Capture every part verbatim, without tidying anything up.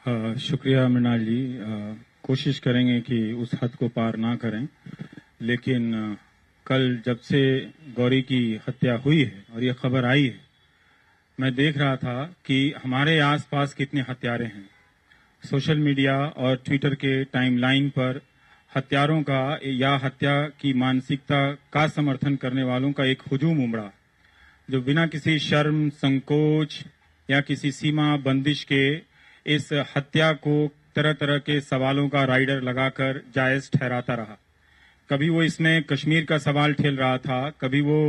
आ, शुक्रिया मृणाल जी। आ, कोशिश करेंगे कि उस हद को पार ना करें, लेकिन आ, कल जब से गौरी की हत्या हुई है और ये खबर आई है, मैं देख रहा था कि हमारे आसपास कितने हत्यारे हैं। सोशल मीडिया और ट्विटर के टाइमलाइन पर हत्यारों का या हत्या की मानसिकता का समर्थन करने वालों का एक हुजूम उमड़ा, जो बिना किसी शर्म, संकोच या किसी सीमा बंदिश के इस हत्या को तरह तरह के सवालों का राइडर लगाकर जायज ठहराता रहा। कभी वो इसमें कश्मीर का सवाल ठेल रहा था, कभी वो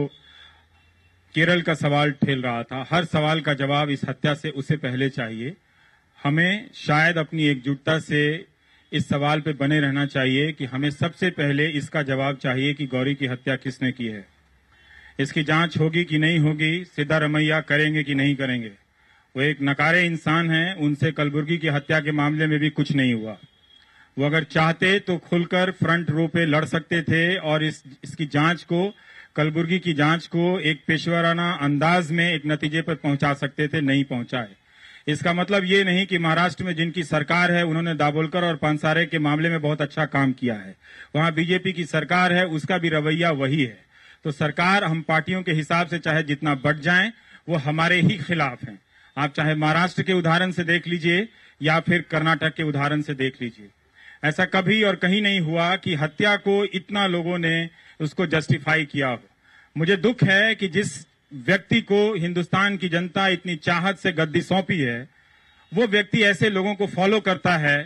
केरल का सवाल ठेल रहा था। हर सवाल का जवाब इस हत्या से उसे पहले चाहिए। हमें शायद अपनी एकजुटता से इस सवाल पे बने रहना चाहिए कि हमें सबसे पहले इसका जवाब चाहिए कि गौरी की हत्या किसने की है। इसकी जांच होगी कि नहीं होगी, सीधा रमैया करेंगे कि नहीं करेंगे। वो एक नकारे इंसान हैं, उनसे कलबुर्गी की हत्या के मामले में भी कुछ नहीं हुआ। वो अगर चाहते तो खुलकर फ्रंट रो पे लड़ सकते थे और इस इसकी जांच को, कलबुर्गी की जांच को एक पेशेवराना अंदाज में एक नतीजे पर पहुंचा सकते थे, नहीं पहुंचाए। इसका मतलब ये नहीं कि महाराष्ट्र में जिनकी सरकार है उन्होंने दाभोलकर और पानसारे के मामले में बहुत अच्छा काम किया है। वहां बीजेपी की सरकार है, उसका भी रवैया वही है। तो सरकार, हम पार्टियों के हिसाब से चाहे जितना बढ़ जाएं, वो हमारे ही खिलाफ हैं। आप चाहे महाराष्ट्र के उदाहरण से देख लीजिए या फिर कर्नाटक के उदाहरण से देख लीजिए। ऐसा कभी और कहीं नहीं हुआ कि हत्या को इतना लोगों ने उसको जस्टिफाई किया हो। मुझे दुख है कि जिस व्यक्ति को हिंदुस्तान की जनता इतनी चाहत से गद्दी सौंपी है, वो व्यक्ति ऐसे लोगों को फॉलो करता है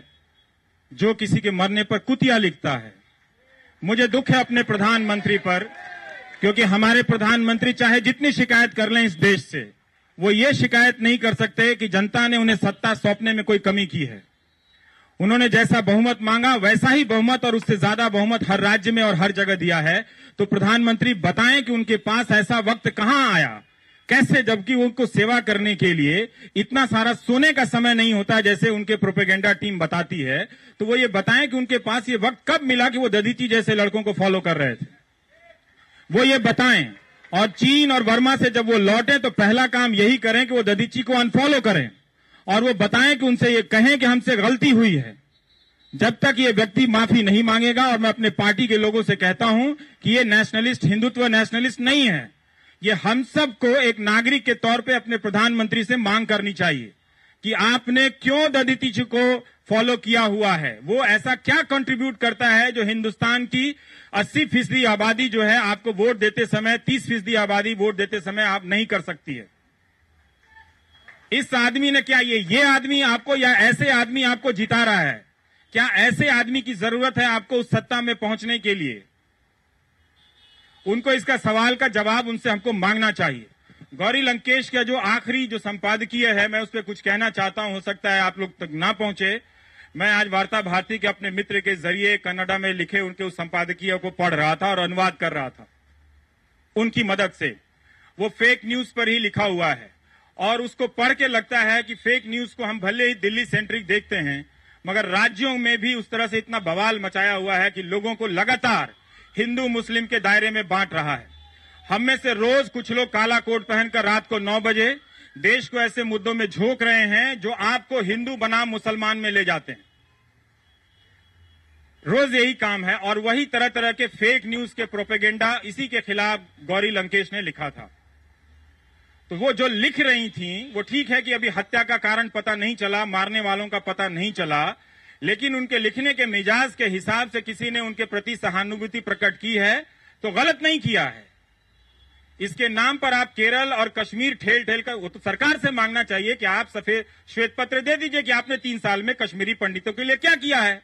जो किसी के मरने पर कुतिया लिखता है। मुझे दुख है अपने प्रधानमंत्री पर, क्योंकि हमारे प्रधानमंत्री चाहे जितनी शिकायत कर लें इस देश से, वो ये शिकायत नहीं कर सकते कि जनता ने उन्हें सत्ता सौंपने में कोई कमी की है। उन्होंने जैसा बहुमत मांगा वैसा ही बहुमत और उससे ज्यादा बहुमत हर राज्य में और हर जगह दिया है। तो प्रधानमंत्री बताएं कि उनके पास ऐसा वक्त कहां आया, कैसे, जबकि उनको सेवा करने के लिए इतना सारा सोने का समय नहीं होता जैसे उनके प्रोपेगेंडा टीम बताती है। तो वो ये बताएं कि उनके पास ये वक्त कब मिला कि वो दधीची जैसे लड़कों को फॉलो कर रहे थे, वो ये बताएं। और चीन और वर्मा से जब वो लौटे तो पहला काम यही करें कि वो दधीची को अनफॉलो करें और वो बताएं कि उनसे ये कहें कि हमसे गलती हुई है। जब तक ये व्यक्ति माफी नहीं मांगेगा, और मैं अपने पार्टी के लोगों से कहता हूं कि ये नेशनलिस्ट, हिंदुत्व नेशनलिस्ट नहीं है, ये हम सबको एक नागरिक के तौर पे अपने प्रधानमंत्री से मांग करनी चाहिए कि आपने क्यों दधीची को फॉलो किया हुआ है। वो ऐसा क्या कंट्रीब्यूट करता है जो हिंदुस्तान की अस्सी फीसदी आबादी जो है आपको वोट देते समय, तीस फीसदी आबादी वोट देते समय आप नहीं कर सकती है। इस आदमी ने क्या, ये ये आदमी आपको या ऐसे आदमी आपको जिता रहा है? क्या ऐसे आदमी की जरूरत है आपको उस सत्ता में पहुंचने के लिए? उनको इसका सवाल का जवाब उनसे हमको मांगना चाहिए। गौरी लंकेश का जो आखिरी जो संपादकीय है, मैं उस पर कुछ कहना चाहता हूं, हो सकता है आप लोग तक ना पहुंचे। मैं आज वार्ता भारती के अपने मित्र के जरिए कन्नड़ा में लिखे उनके उस संपादकीय को पढ़ रहा था और अनुवाद कर रहा था उनकी मदद से। वो फेक न्यूज पर ही लिखा हुआ है और उसको पढ़ के लगता है कि फेक न्यूज को हम भले ही दिल्ली सेंट्रिक देखते हैं, मगर राज्यों में भी उस तरह से इतना बवाल मचाया हुआ है कि लोगों को लगातार हिंदू मुस्लिम के दायरे में बांट रहा है। हम में से रोज कुछ लोग काला कोट पहनकर रात को नौ बजे देश को ऐसे मुद्दों में झोंक रहे हैं जो आपको हिंदू बनाम मुसलमान में ले जाते हैं। रोज यही काम है और वही तरह तरह के फेक न्यूज के प्रोपेगेंडा, इसी के खिलाफ गौरी लंकेश ने लिखा था। तो वो जो लिख रही थी वो ठीक है कि अभी हत्या का कारण पता नहीं चला, मारने वालों का पता नहीं चला, लेकिन उनके लिखने के मिजाज के हिसाब से किसी ने उनके प्रति सहानुभूति प्रकट की है तो गलत नहीं किया है। इसके नाम पर आप केरल और कश्मीर ठेल ठेल कर, वो तो सरकार से मांगना चाहिए कि आप सफेद श्वेत पत्र दे दीजिए कि आपने तीन साल में कश्मीरी पंडितों के लिए क्या किया है,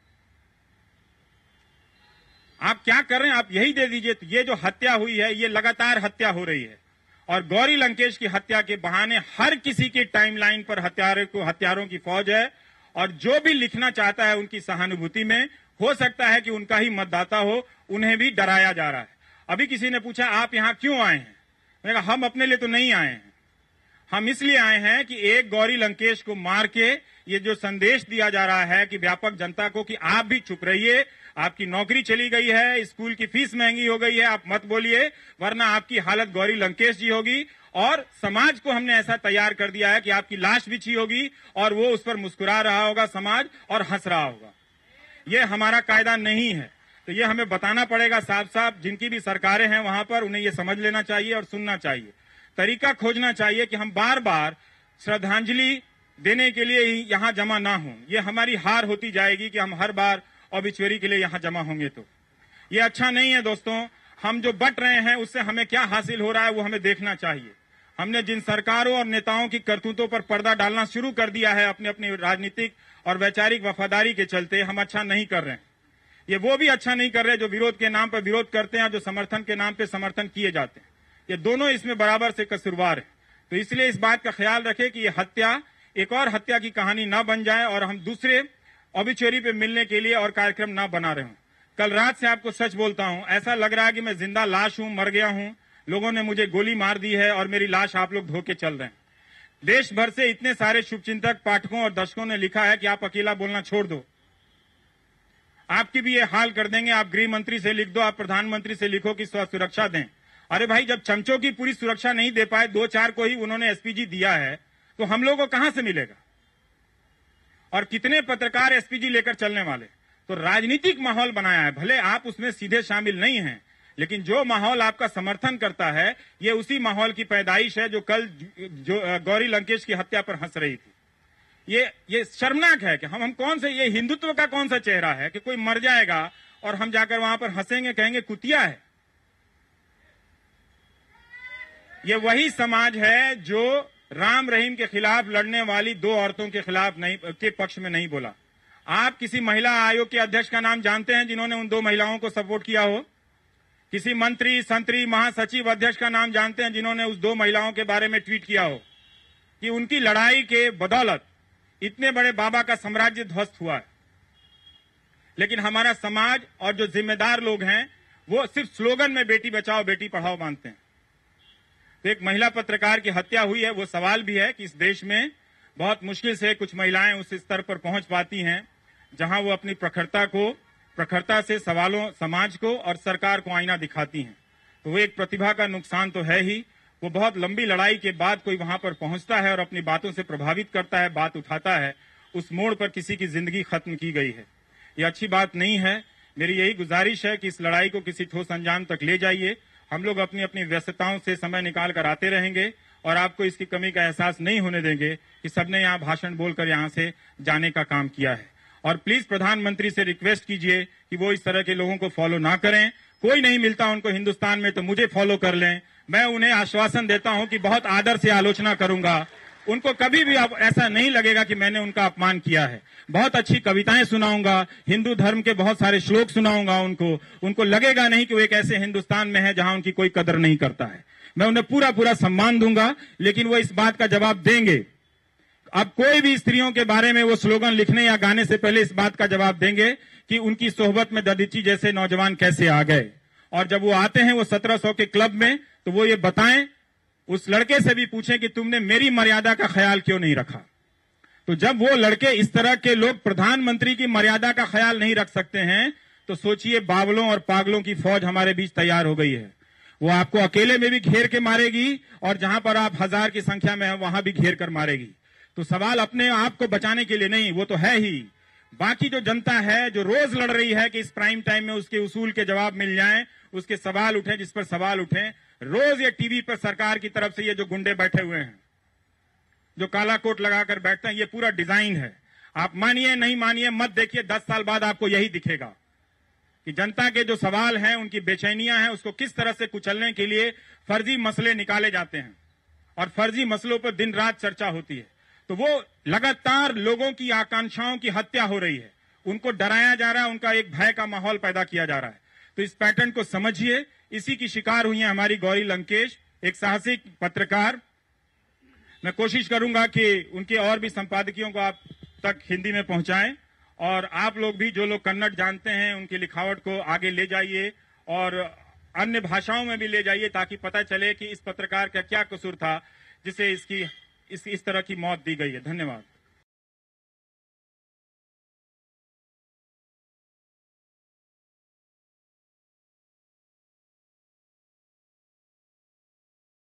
आप क्या कर रहे हैं, आप यही दे दीजिए। तो ये जो हत्या हुई है, ये लगातार हत्या हो रही है और गौरी लंकेश की हत्या के बहाने हर किसी की टाइमलाइन पर हत्यारों को हत्यारों की फौज है और जो भी लिखना चाहता है उनकी सहानुभूति में, हो सकता है कि उनका ही मतदाता हो, उन्हें भी डराया जा रहा है। अभी किसी ने पूछा आप यहां क्यों आए हैं, मैंने कहा हम अपने लिए तो नहीं आए हैं, हम इसलिए आए हैं कि एक गौरी लंकेश को मार के ये जो संदेश दिया जा रहा है कि व्यापक जनता को कि आप भी चुप रहिए, आपकी नौकरी चली गई है, स्कूल की फीस महंगी हो गई है, आप मत बोलिए वरना आपकी हालत गौरी लंकेश जी होगी और समाज को हमने ऐसा तैयार कर दिया है कि आपकी लाश बिछी होगी और वो उस पर मुस्कुरा रहा होगा समाज और हंस रहा होगा। ये हमारा कायदा नहीं है। तो ये हमें बताना पड़ेगा साफ साफ, जिनकी भी सरकारें हैं वहां पर उन्हें ये समझ लेना चाहिए और सुनना चाहिए, तरीका खोजना चाहिए कि हम बार बार श्रद्धांजलि देने के लिए ही यहाँ जमा ना हों। ये हमारी हार होती जाएगी कि हम हर बार ऑबिचुअरी के लिए यहाँ जमा होंगे। तो ये अच्छा नहीं है दोस्तों। हम जो बट रहे हैं उससे हमें क्या हासिल हो रहा है वो हमें देखना चाहिए। हमने जिन सरकारों और नेताओं की करतूतों पर पर्दा डालना शुरू कर दिया है अपने अपनी राजनीतिक और वैचारिक वफादारी के चलते, हम अच्छा नहीं कर रहे हैं। ये वो भी अच्छा नहीं कर रहे जो विरोध के नाम पर विरोध करते हैं और जो समर्थन के नाम पर समर्थन किए जाते हैं। ये दोनों इसमें बराबर से कसूरवार है। तो इसलिए इस बात का ख्याल रखें कि ये हत्या एक और हत्या की कहानी ना बन जाए और हम दूसरे ऑबिचुअरी पे मिलने के लिए और कार्यक्रम ना बना रहे हों। कल रात से आपको सच बोलता हूं, ऐसा लग रहा है कि मैं जिंदा लाश हूं, मर गया हूं, लोगों ने मुझे गोली मार दी है और मेरी लाश आप लोग धोके चल रहे हैं। देश भर से इतने सारे शुभचिंतक, पाठकों और दर्शकों ने लिखा है कि आप अकेला बोलना छोड़ दो, आपकी भी ये हाल कर देंगे। आप गृह मंत्री से लिख दो, आप प्रधानमंत्री से लिखो कि स्व सुरक्षा दें। अरे भाई, जब चमचों की पूरी सुरक्षा नहीं दे पाए, दो चार को ही उन्होंने एसपीजी दिया है, तो हम लोगों को कहां से मिलेगा? और कितने पत्रकार एसपीजी लेकर चलने वाले? तो राजनीतिक माहौल बनाया है। भले आप उसमें सीधे शामिल नहीं हैं, लेकिन जो माहौल आपका समर्थन करता है, ये उसी माहौल की पैदाइश है जो कल जो गौरी लंकेश की हत्या पर हंस रही थी। ये ये शर्मनाक है कि हम हम कौन से, ये हिंदुत्व का कौन सा चेहरा है कि कोई मर जाएगा और हम जाकर वहां पर हंसेंगे, कहेंगे कुतिया है। ये वही समाज है जो राम रहीम के खिलाफ लड़ने वाली दो औरतों के खिलाफ नहीं, के पक्ष में नहीं बोला। आप किसी महिला आयोग के अध्यक्ष का नाम जानते हैं जिन्होंने उन दो महिलाओं को सपोर्ट किया हो? किसी मंत्री, संतरी, महासचिव, अध्यक्ष का नाम जानते हैं जिन्होंने उस दो महिलाओं के बारे में ट्वीट किया हो कि उनकी लड़ाई के बदौलत इतने बड़े बाबा का साम्राज्य ध्वस्त हुआ है? लेकिन हमारा समाज और जो जिम्मेदार लोग हैं वो सिर्फ स्लोगन में बेटी बचाओ बेटी पढ़ाओ मानते हैं। तो एक महिला पत्रकार की हत्या हुई है, वो सवाल भी है कि इस देश में बहुत मुश्किल से कुछ महिलाएं उस स्तर पर पहुंच पाती हैं जहां वो अपनी प्रखरता को प्रखरता से सवालों, समाज को और सरकार को आईना दिखाती हैं। तो वो एक प्रतिभा का नुकसान तो है ही। वो बहुत लंबी लड़ाई के बाद कोई वहां पर पहुंचता है और अपनी बातों से प्रभावित करता है, बात उठाता है, उस मोड़ पर किसी की जिंदगी खत्म की गई है। ये अच्छी बात नहीं है। मेरी यही गुजारिश है कि इस लड़ाई को किसी ठोस अंजाम तक ले जाइए। हम लोग अपनी अपनी व्यस्तताओं से समय निकाल कर आते रहेंगे और आपको इसकी कमी का एहसास नहीं होने देंगे कि सबने यहाँ भाषण बोलकर यहाँ से जाने का काम किया है। और प्लीज प्रधानमंत्री से रिक्वेस्ट कीजिए कि वो इस तरह के लोगों को फॉलो ना करें। कोई नहीं मिलता उनको हिंदुस्तान में तो मुझे फॉलो कर लें। मैं उन्हें आश्वासन देता हूं कि बहुत आदर से आलोचना करूंगा। उनको कभी भी अब ऐसा नहीं लगेगा कि मैंने उनका अपमान किया है। बहुत अच्छी कविताएं सुनाऊंगा, हिंदू धर्म के बहुत सारे श्लोक सुनाऊंगा उनको। उनको लगेगा नहीं कि वो एक ऐसे हिंदुस्तान में है जहां उनकी कोई कदर नहीं करता है। मैं उन्हें पूरा पूरा सम्मान दूंगा, लेकिन वो इस बात का जवाब देंगे। अब कोई भी स्त्रियों के बारे में वो स्लोगन लिखने या गाने से पहले इस बात का जवाब देंगे कि उनकी सोहबत में ददीची जैसे नौजवान कैसे आ गए। और जब वो आते हैं वो सत्रह सौ के क्लब में, तो वो ये बताएं, उस लड़के से भी पूछें कि तुमने मेरी मर्यादा का ख्याल क्यों नहीं रखा। तो जब वो लड़के, इस तरह के लोग प्रधानमंत्री की मर्यादा का ख्याल नहीं रख सकते हैं, तो सोचिए बावलों और पागलों की फौज हमारे बीच तैयार हो गई है। वो आपको अकेले में भी घेर के मारेगी और जहां पर आप हजार की संख्या में हैं वहां भी घेर कर मारेगी। तो सवाल अपने आप को बचाने के लिए नहीं, वो तो है ही, बाकी जो जनता है जो रोज लड़ रही है कि इस प्राइम टाइम में उसके उसूल के जवाब मिल जाएं, उसके सवाल उठें, जिस पर सवाल उठें। रोज ये टीवी पर सरकार की तरफ से ये जो गुंडे बैठे हुए हैं, जो काला कोट लगाकर बैठते हैं, ये पूरा डिजाइन है। आप मानिए नहीं मानिए मत देखिए, दस साल बाद आपको यही दिखेगा कि जनता के जो सवाल हैं, उनकी बेचैनियां हैं, उसको किस तरह से कुचलने के लिए फर्जी मसले निकाले जाते हैं और फर्जी मसलों पर दिन रात चर्चा होती है। तो वो लगातार लोगों की आकांक्षाओं की हत्या हो रही है, उनको डराया जा रहा है, उनका एक भय का माहौल पैदा किया जा रहा है। तो इस पैटर्न को समझिए। इसी की शिकार हुई है हमारी गौरी लंकेश, एक साहसिक पत्रकार। मैं कोशिश करूंगा कि उनके और भी संपादकियों को आप तक हिंदी में पहुंचाएं और आप लोग भी, जो लोग कन्नड़ जानते हैं, उनकी लिखावट को आगे ले जाइए और अन्य भाषाओं में भी ले जाइए, ताकि पता चले कि इस पत्रकार का क्या कसूर था जिसे इसकी इस, इस तरह की मौत दी गई है। धन्यवाद।